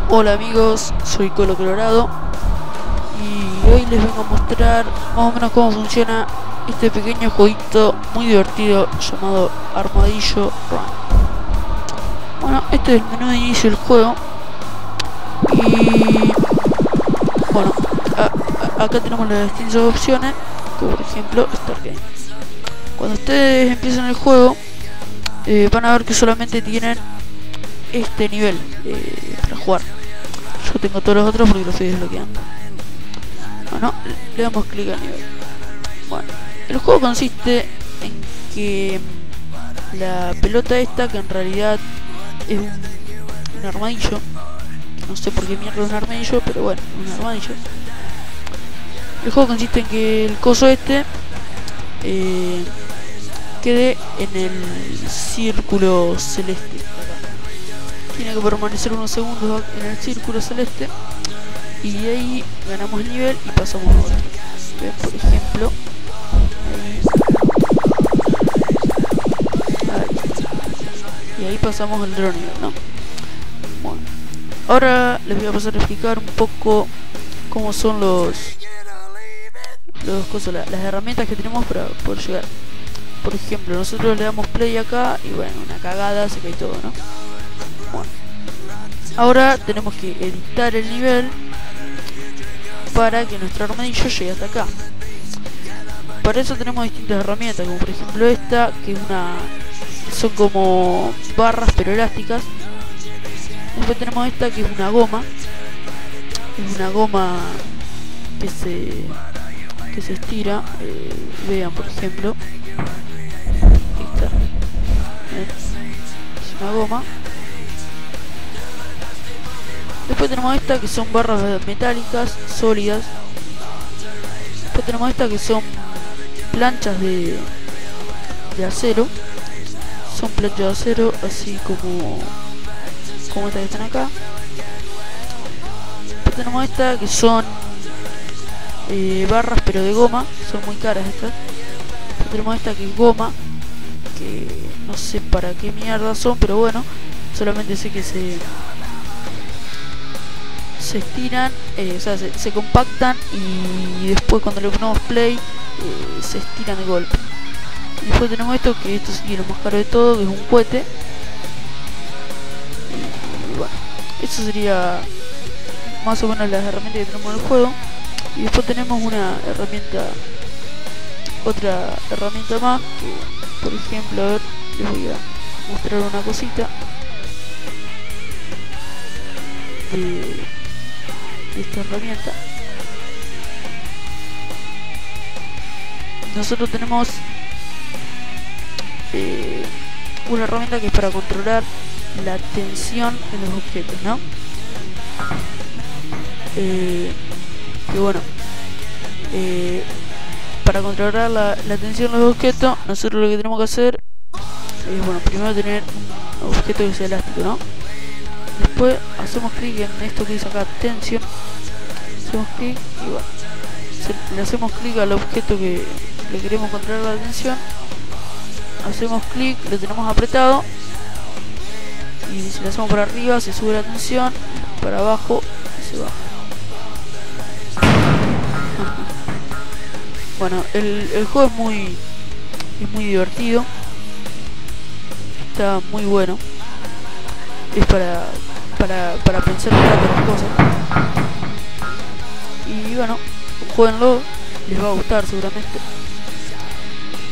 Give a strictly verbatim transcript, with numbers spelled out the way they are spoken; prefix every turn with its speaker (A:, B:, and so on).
A: Hola amigos, soy Colo Colorado y hoy les vengo a mostrar más o menos cómo funciona este pequeño jueguito muy divertido llamado Armadillo Run. Bueno, este es el menú de inicio del juego y bueno, a, a, acá tenemos las distintas opciones, como por ejemplo Start Game. Cuando ustedes empiezan el juego eh, van a ver que solamente tienen este nivel eh, para jugar. Yo tengo todos los otros porque los estoy desbloqueando. Bueno, le damos clic al nivel. Bueno, el juego consiste en que la pelota esta, que en realidad es un, un armadillo, no sé por qué mierda es un armadillo, pero bueno, un armadillo. El juego consiste en que el coso este eh, quede en el círculo celeste. Tiene que permanecer unos segundos en el círculo celeste y ahí ganamos el nivel y pasamos a otro. ¿Ven? Por ejemplo, ahí. Ahí. Y ahí pasamos al otro nivel, ¿no? Bueno, ahora les voy a pasar a explicar un poco cómo son los los cosas, las, las herramientas que tenemos para poder llegar. Por ejemplo, nosotros le damos play acá y bueno, una cagada, se cae todo, ¿no? Bueno, ahora tenemos que editar el nivel para que nuestro armadillo llegue hasta acá. Para eso tenemos distintas herramientas, como por ejemplo esta, que es una son como barras pero elásticas. Después tenemos esta, que es una goma, es una goma que se que se estira. Eh, vean, por ejemplo, esta es una goma. Después tenemos esta, que son barras metálicas sólidas. Después tenemos esta, que son planchas de, de acero. Son planchas de acero, así como como estas que están acá. Después tenemos esta, que son eh, barras pero de goma. Son muy caras estas. Después tenemos esta, que es goma, que no sé para qué mierda son, pero bueno, solamente sé que se se estiran, eh, o sea, se, se compactan y después cuando le ponemos play eh, se estiran de golpe. Y después tenemos esto, que esto sí es lo más caro de todo, que es un cohete. Y, y bueno, eso sería más o menos las herramientas que tenemos en el juego. Y después tenemos una herramienta, otra herramienta más, que por ejemplo, a ver, les voy a mostrar una cosita de esta herramienta. Nosotros tenemos eh, una herramienta que es para controlar la tensión en los objetos, ¿no? Eh, que bueno, eh, para controlar la, la tensión en los objetos, nosotros lo que tenemos que hacer es, bueno, primero tener un objeto que sea elástico, ¿no? Después hacemos clic en esto que dice acá, tensión. Hacemos clic y bueno, se, le hacemos clic al objeto que le queremos controlar la tensión. Hacemos clic, lo tenemos apretado. Y si le hacemos para arriba se sube la tensión, para abajo se baja. Bueno, el, el juego es muy, es muy divertido. Está muy bueno. Es para, para, para pensar un rato las cosas. Y bueno, jueguenlo, les va a gustar seguramente.